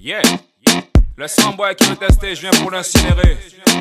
Yeah, le samboy qui veut tester, je viens pour l'incinérer.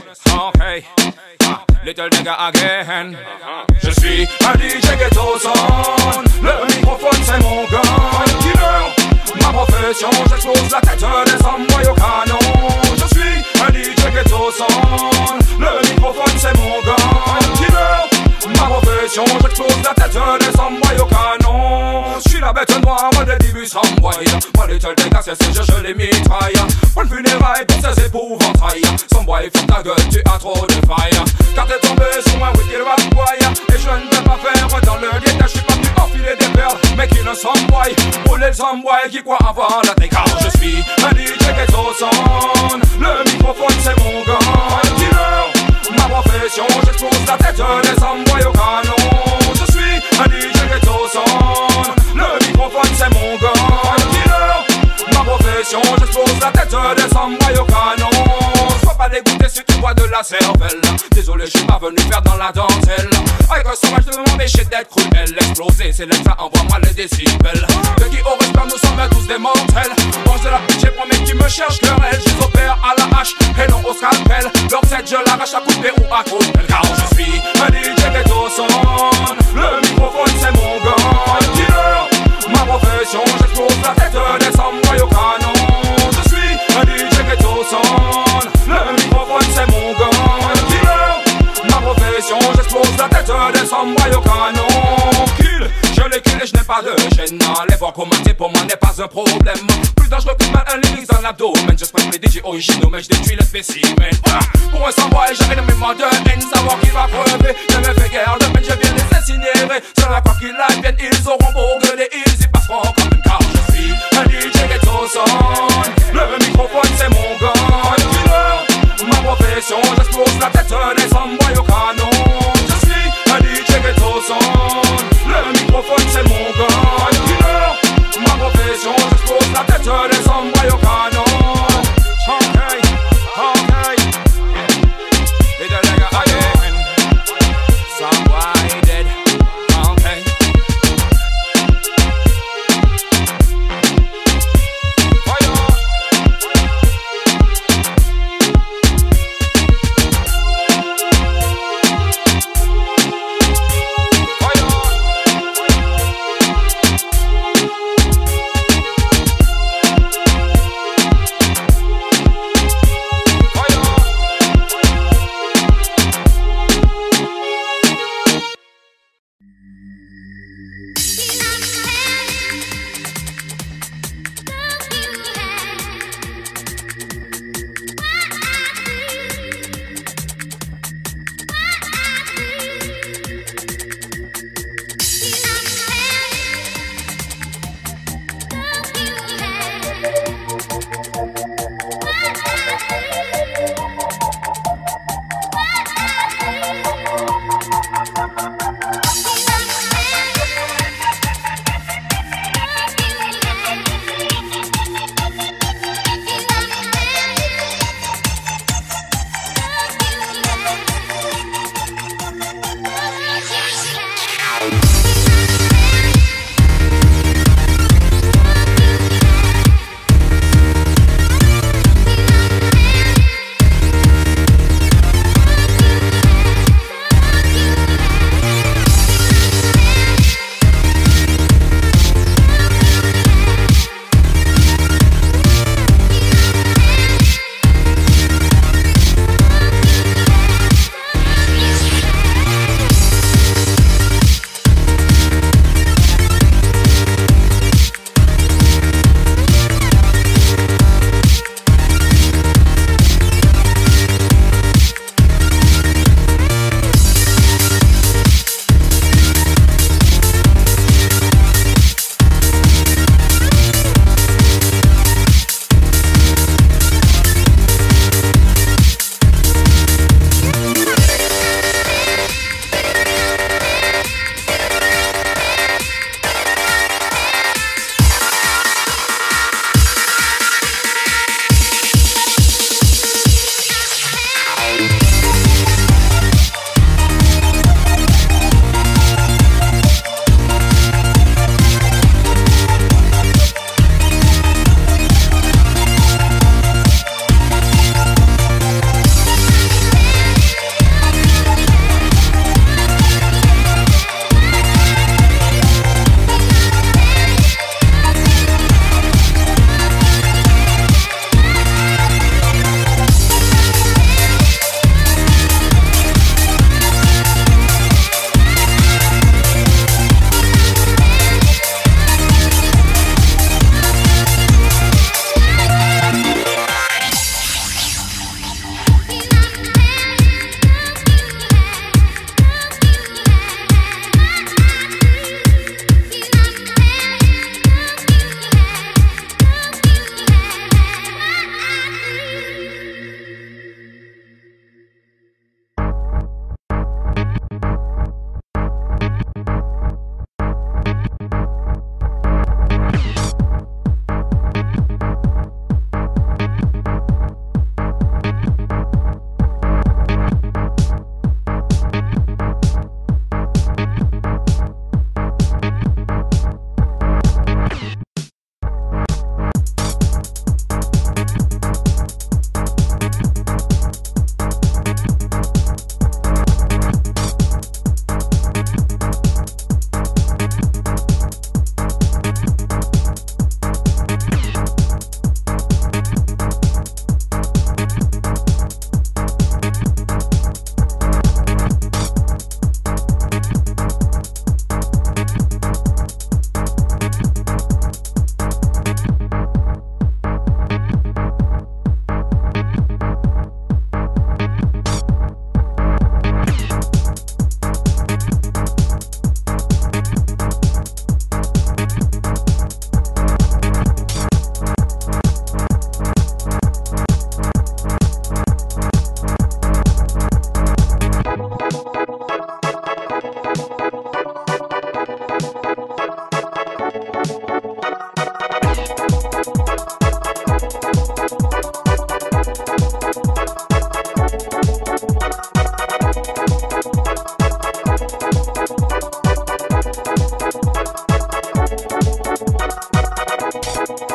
Ok, little nigga again. Je suis un DJ ghetto son, le microphone c'est mon gun. Killer, ma profession, j'explose la tête des samboys au canon. Je suis un DJ ghetto son, le microphone c'est mon gun. Killer, ma profession, j'explose la tête des samboys au canon. J'suis la bête noire, moi des débuts samboy. Moi little nigga c'est ce jeu, je les mitraille. Pour le funérail, pour ces épouvantails. Samboy, ferme ta gueule, tu as trop de failles. Car t'es tombé sur un wicked rap boy. Et je ne vais pas faire dans le détail. J'suis pas venu enfiler des perles, mais qui ne samboy. Pour les samboy qui croient avoir la car je suis un DJ ghetto son. Le microphone c'est mon gun. Killer, ma profession, j'explose la tête des samboy au canon. Je suis un DJ ghetto son. Le microphone c'est mon gun. Killer, ma profession, j'explose la tête des samboy au canon. Sois pas dégoûté si tu vois de la cervelle. Désolé, je suis pas venu faire dans la dentelle. Avec un sauvage de m'empêcher d'être cruel. Exploser, c'est l'extra, envoie-moi les décibels. De qui au respect, nous sommes tous des mortels. Mange de la pitié pour mes qui me cherchent querelle. Je les opère à la hache et non au scalpel. Leur tête, je l'arrache à couper ou à couper. Car je suis un DJ ghetto son. Le microphone, c'est mon gun. Killer, ma profession, j'explose la tête des samboy au canon. Je suis un DJ ghetto son. Le microphone, c'est mon gun. Killer, ma profession, j'explose la tête des samboy au canon. Kill, je les kill et je n'ai pas de gêne. Les voir commenter pour moi n'est pas un problème. Plus dangereux que mal un lyrics dans l'abdomen. J'espère que les DJ originaux, mais je détruis le spécimen. Pour un samboy, j'avais le mémoire de haine. Savoir qui va crever, ne me fait guère de peine, je viens les incinérer. Sur la quoi qu'ils adviennent, ils auront beau gueuler, ils y passeront comme une car je suis un DJ ghetto son. Le microphone c'est mon gun. Killer, ma profession, j'explose la tête des samboy au canon. Je suis un DJ ghetto son. Le microphone c'est mon gun. Killer, ma profession, j'explose la tête des samboy au canon. Okay, okay. Little nigga again. Samboy dead. Okay.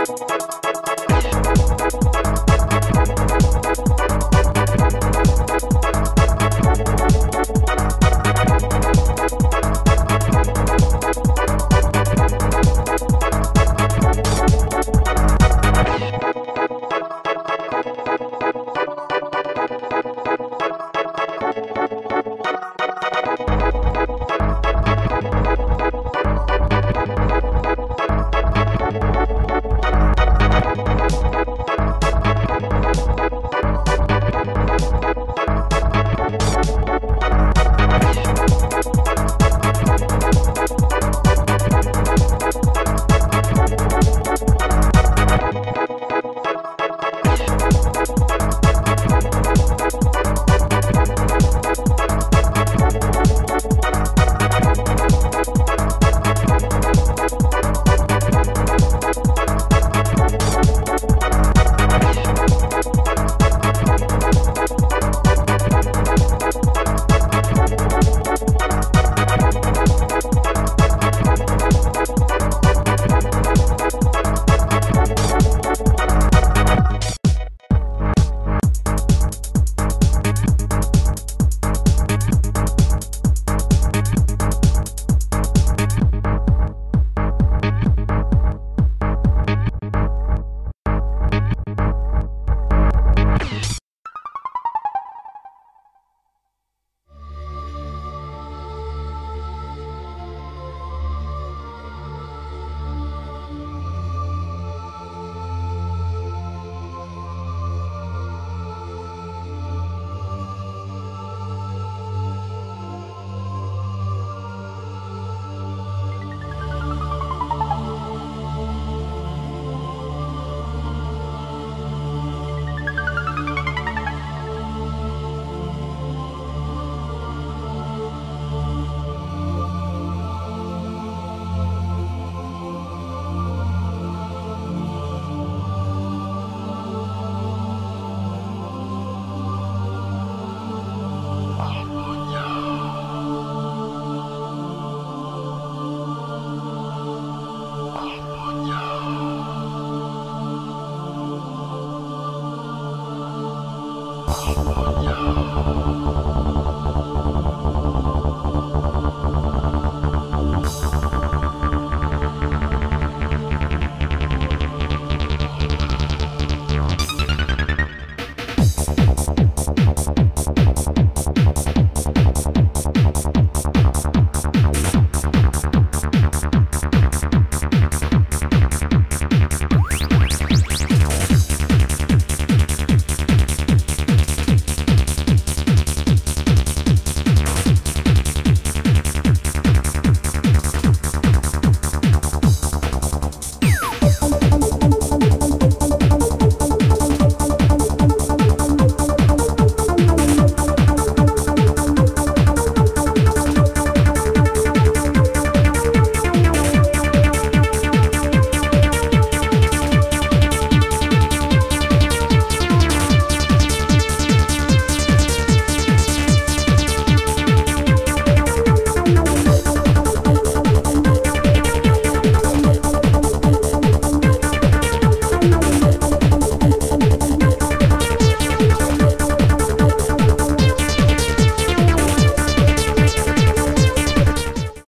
Hanger40.